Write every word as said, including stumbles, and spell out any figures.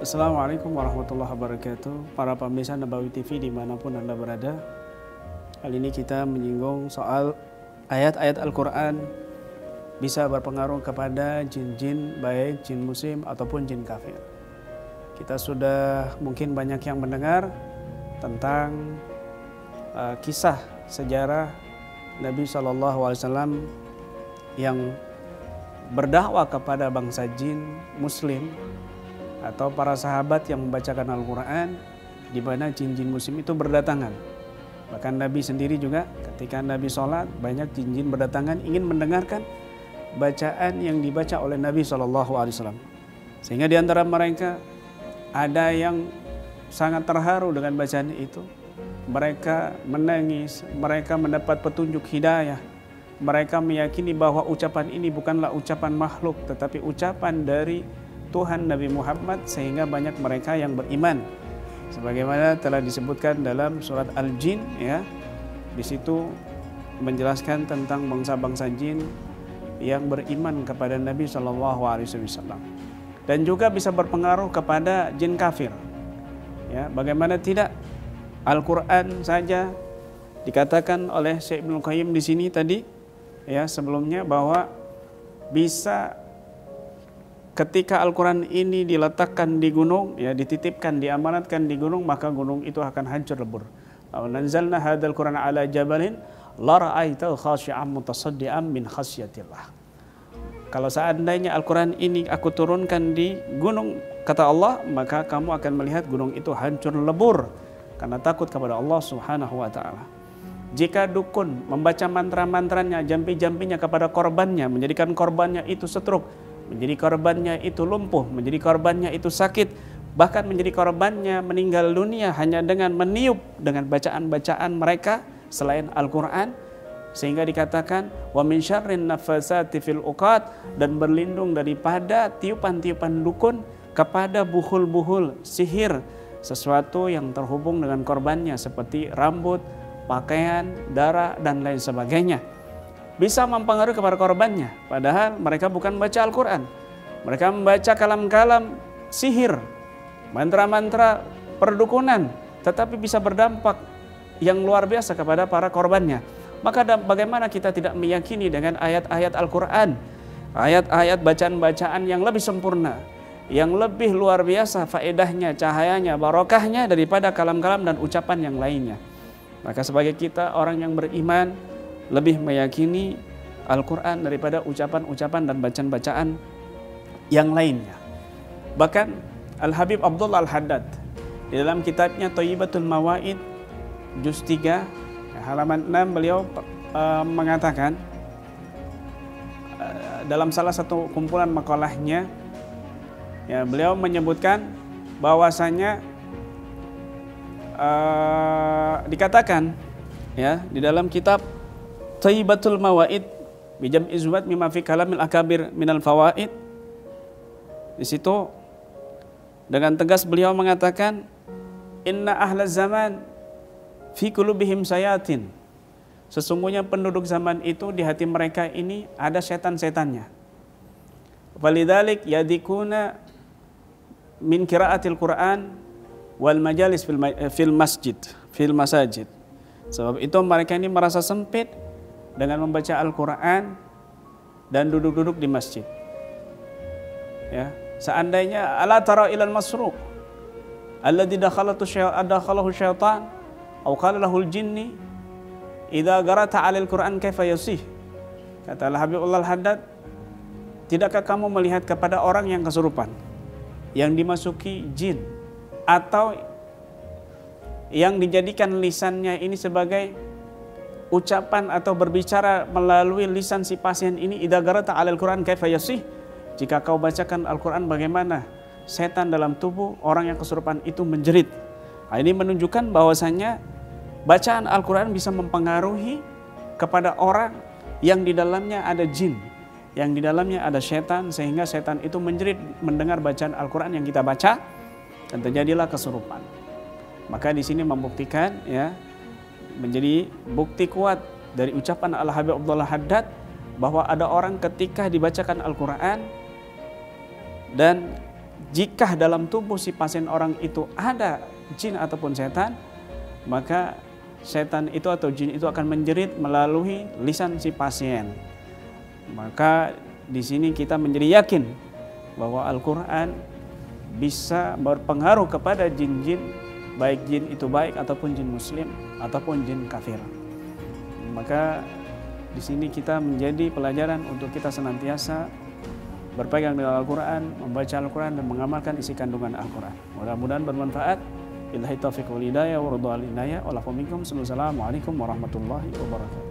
Assalamualaikum warahmatullahi wabarakatuh. Para pemirsa Nabawi T V dimanapun Anda berada, kali ini kita menyinggung soal ayat-ayat Al-Quran bisa berpengaruh kepada jin-jin, baik jin muslim ataupun jin kafir. Kita sudah mungkin banyak yang mendengar tentang uh, kisah sejarah Nabi shallallahu alaihi wasallam yang berdakwah kepada bangsa jin muslim atau para sahabat yang membacakan Al-Quran, di mana jin-jin muslim itu berdatangan. Bahkan Nabi sendiri juga ketika Nabi sholat, banyak jin-jin berdatangan ingin mendengarkan bacaan yang dibaca oleh Nabi shallallahu alaihi wasallam. Sehingga di antara mereka ada yang sangat terharu dengan bacaan itu. Mereka menangis, mereka mendapat petunjuk hidayah. Mereka meyakini bahwa ucapan ini bukanlah ucapan makhluk, tetapi ucapan dari Tuhan Nabi Muhammad, sehingga banyak mereka yang beriman. Sebagaimana telah disebutkan dalam surat Al-Jin, ya. Di situ menjelaskan tentang bangsa-bangsa jin yang beriman kepada Nabi shallallahu alaihi wasallam. Dan juga bisa berpengaruh kepada jin kafir. Ya, bagaimana tidak? Al-Quran saja dikatakan oleh Syekh Ibnu Qayyim di sini tadi, ya, sebelumnya, bahwa bisa ketika Al-Quran ini diletakkan di gunung, ya, dititipkan, diamanatkan di gunung, maka gunung itu akan hancur lebur. Law nanzalna hadzal Qur'an ala jabalin la ra'aitahu khashi'an mutasaddian min khasyatillah. Kalau seandainya Al-Quran ini aku turunkan di gunung, kata Allah, maka kamu akan melihat gunung itu hancur lebur karena takut kepada Allah Subhanahu wa taala. Jika dukun membaca mantra-mantranya, jampi-jampinya kepada korbannya, menjadikan korbannya itu stroke, menjadi korbannya itu lumpuh, menjadi korbannya itu sakit, bahkan menjadi korbannya meninggal dunia hanya dengan meniup dengan bacaan-bacaan mereka selain Al-Quran, sehingga dikatakan wa min syarrin nafasati fil uqad, dan berlindung daripada tiupan-tiupan dukun kepada buhul-buhul sihir, sesuatu yang terhubung dengan korbannya seperti rambut, pakaian, darah, dan lain sebagainya. Bisa mempengaruhi kepada korbannya, padahal mereka bukan baca Al-Quran. Mereka membaca kalam-kalam sihir, mantra-mantra perdukunan, tetapi bisa berdampak yang luar biasa kepada para korbannya. Maka bagaimana kita tidak meyakini dengan ayat-ayat Al-Quran, ayat-ayat bacaan-bacaan yang lebih sempurna, yang lebih luar biasa faedahnya, cahayanya, barokahnya daripada kalam-kalam dan ucapan yang lainnya. Maka sebagai kita orang yang beriman, lebih meyakini Al-Quran daripada ucapan-ucapan dan bacaan-bacaan yang lainnya. Bahkan Al-Habib Abdullah Al-Haddad di dalam kitabnya Thayyibatul Mawaid juz tiga halaman enam, beliau uh, mengatakan uh, dalam salah satu kumpulan makalahnya, ya, beliau menyebutkan bahwasanya uh, dikatakan, ya, di dalam kitab Thayyibatul Mawaid bijam izwat mimma fi kalamil akabir minal fawaid, di situ dengan tegas beliau mengatakan inna ahla zaman fi qulubihim sayatin, sesungguhnya penduduk zaman itu di hati mereka ini ada setan-setannya. Walidzalik yadikuna min qiraatil Quran wal majalis fil, fil masjid fil masajid. Sebab itu mereka ini merasa sempit dengan membaca Al-Quran dan duduk-duduk di masjid. Ya, seandainya ala tara ilal masruq alladzi dakhalatu adakhalahu syaitan aw qala lahul jinni idza qara'ta 'alal Qur'an kaifa yasih. Kata Habibullah Al-Haddad, tidakkah kamu melihat kepada orang yang kesurupan, yang dimasuki jin, atau yang dijadikan lisannya ini sebagai ucapan atau berbicara melalui lisan si pasien ini, idza qara'ta 'alal Qur'an kaifa yasih, jika kau bacakan Al-Quran bagaimana setan dalam tubuh orang yang kesurupan itu menjerit. Nah, ini menunjukkan bahwasanya bacaan Al-Quran bisa mempengaruhi kepada orang yang di dalamnya ada jin, yang di dalamnya ada setan, sehingga setan itu menjerit mendengar bacaan Al-Quran yang kita baca dan terjadilah kesurupan. Maka di sini membuktikan, ya, menjadi bukti kuat dari ucapan Al-Habib Abdullah Haddad bahwa ada orang ketika dibacakan Al-Quran dan jika dalam tubuh si pasien orang itu ada jin ataupun setan, maka setan itu atau jin itu akan menjerit melalui lisan si pasien. Maka di sini kita menjadi yakin bahwa Al-Quran bisa berpengaruh kepada jin-jin, baik jin itu baik ataupun jin muslim ataupun jin kafir. Maka di sini kita menjadi pelajaran untuk kita senantiasa berpegang dengan Al-Quran, membaca Al-Quran dan mengamalkan isi kandungan Al-Quran. Mudah-mudahan bermanfaat. Billahi taufiq wal hidayah wa ridwal inayah. Assalamualaikum warahmatullahi wabarakatuh.